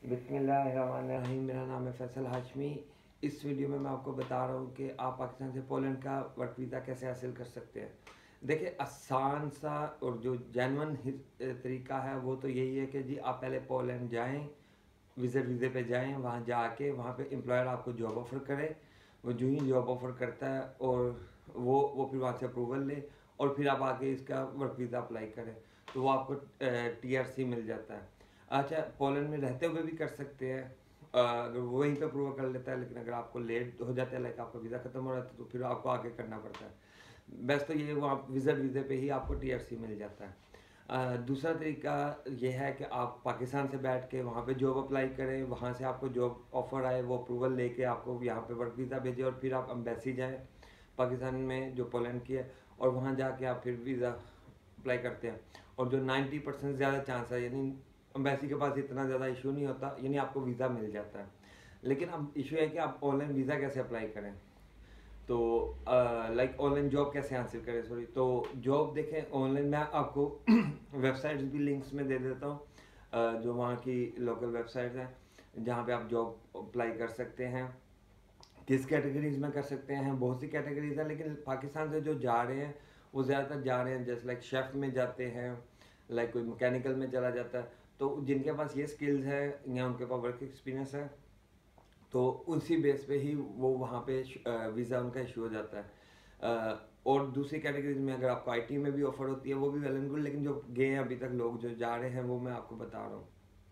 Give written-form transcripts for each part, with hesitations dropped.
बिस्मिल्लाहिर्रहमानिर्रहीम। मेरा नाम है फैसल हाशमी। इस वीडियो में मैं आपको बता रहा हूँ कि आप पाकिस्तान से पोलैंड का वर्क वीज़ा कैसे हासिल कर सकते हैं। देखिए, आसान सा और जो जेन्युइन तरीका है वो तो यही है कि जी आप पहले पोलैंड जाएं, विज़िट वीज़े पे जाएं, वहाँ जाके वहाँ पे एम्प्लॉयर आपको जॉब ऑफ़र करे। वो जो ही जॉब ऑफ़र करता है और वो फिर वहाँ से अप्रूवल ले और फिर आप आके इसका वर्क वीज़ा अप्लाई करें तो वो आपको TRC मिल जाता है। अच्छा, पोलैंड में रहते हुए भी कर सकते हैं अगर वो वहीं पे अप्रूवल कर लेता है, लेकिन अगर आपको लेट हो जाता है, लाइक आपका वीज़ा ख़त्म हो जाता है, तो फिर आपको आगे करना पड़ता है। बेस्ट तो ये वहाँ विज़िट वीज़े पे ही आपको TRC मिल जाता है। दूसरा तरीका ये है कि आप पाकिस्तान से बैठ के वहाँ पे जॉब अप्लाई करें, वहाँ से आपको जॉब ऑफ़र आए, वो अप्रूवल लेके आपको यहाँ पे वर्क वीज़ा भेजे और फिर आप एम्बेसी जाएँ पाकिस्तान में जो पोलैंड की है और वहाँ जाके आप फिर वीज़ा अप्लाई करते हैं। और जो 90% ज़्यादा चांस है, यानी एम्बेसी के पास इतना ज़्यादा इशू नहीं होता, यानी आपको वीज़ा मिल जाता है। लेकिन अब इशू है कि आप ऑनलाइन वीज़ा कैसे अप्लाई करें, तो लाइक ऑनलाइन जॉब कैसे हासिल करें, सॉरी। तो जॉब देखें ऑनलाइन, मैं आपको वेबसाइट्स भी लिंक्स में दे देता हूँ, जो वहाँ की लोकल वेबसाइट्स हैं जहाँ पे आप जॉब अप्लाई कर सकते हैं। किस कैटेगरीज में कर सकते हैं, बहुत सी कैटेगरीज हैं, लेकिन पाकिस्तान से जो जा रहे हैं वो ज़्यादातर जा रहे हैं जैसे लाइक शेफ़ में जाते हैं, लाइक कोई मैकेनिकल में चला जाता है। तो जिनके पास ये स्किल्स है या उनके पास वर्क एक्सपीरियंस है, तो उसी बेस पे ही वो वहाँ पे वीज़ा उनका इशू हो जाता है। और दूसरी कैटेगरीज में अगर आपको IT में भी ऑफर होती है वो भी वेल एंड गुड, लेकिन जो गए हैं अभी तक लोग जो जा रहे हैं वो मैं आपको बता रहा हूँ।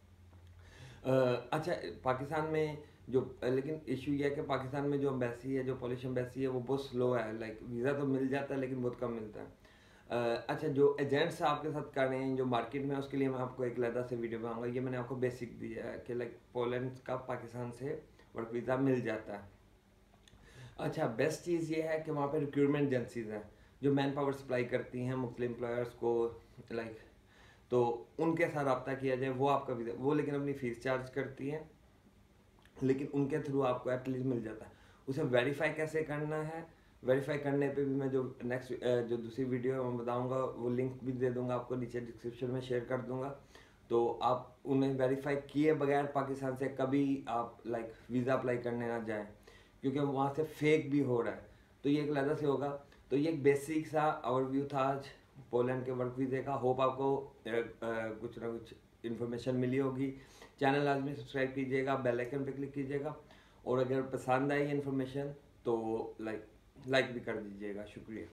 अच्छा, पाकिस्तान में जो लेकिन इशू ये है कि पाकिस्तान में जो एम्बेसी है, जो पॉलिश एम्बेसी है, वो बहुत स्लो है। लाइक वीज़ा तो मिल जाता है लेकिन बहुत कम मिलता है। अच्छा, जो एजेंट्स आपके साथ कर रहे हैं जो मार्केट में, उसके लिए मैं आपको एक अलग से वीडियो बनाऊंगा। ये मैंने आपको बेसिक दिया है कि लाइक पोलैंड का पाकिस्तान से वर्क वीज़ा मिल जाता है। अच्छा, बेस्ट चीज़ ये है कि वहाँ पे रिक्रूटमेंट एजेंसीज हैं जो मैन पावर सप्लाई करती हैं मुख्तलिफ एम्प्लॉयर्स को, लाइक तो उनके साथ रब्ता किया जाए, वो आपका वीज़ा, वो लेकिन अपनी फ़ीस चार्ज करती हैं, लेकिन उनके थ्रू आपको एटलीस्ट मिल जाता है। उसे वेरीफाई कैसे करना है, वेरीफाई करने पे भी मैं जो नेक्स्ट जो दूसरी वीडियो है मैं बताऊंगा, वो लिंक भी दे दूंगा आपको, नीचे डिस्क्रिप्शन में शेयर कर दूंगा। तो आप उन्हें वेरीफाई किए बगैर पाकिस्तान से कभी आप लाइक वीज़ा अप्लाई करने ना जाएं, क्योंकि वहाँ से फेक भी हो रहा है। तो ये एक अलग से होगा। तो ये एक बेसिक सा ओवरव्यू था आज पोलैंड के वर्क वीज़े का। होप आपको कुछ ना कुछ इन्फॉर्मेशन मिली होगी। चैनल लाजमी सब्सक्राइब कीजिएगा, बेल आइकन पे क्लिक कीजिएगा, और अगर पसंद आई इन्फॉर्मेशन तो लाइक भी कर दीजिएगा। शुक्रिया।